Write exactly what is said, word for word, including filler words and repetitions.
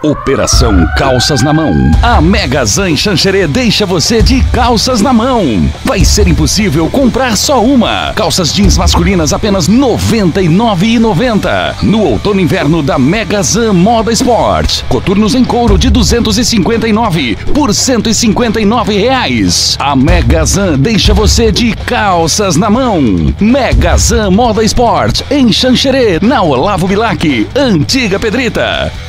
Operação Calças na Mão. A Mega Zan em Xanxerê deixa você de calças na mão. Vai ser impossível comprar só uma. Calças jeans masculinas apenas noventa e nove reais e noventa centavos. No outono e inverno da Mega Zan Moda Sport. Coturnos em couro de duzentos e cinquenta e nove reais por cento e cinquenta e nove reais. A Mega Zan deixa você de calças na mão. Mega Zan Moda Sport em Xanxerê, na Olavo Bilac, Antiga Pedrita.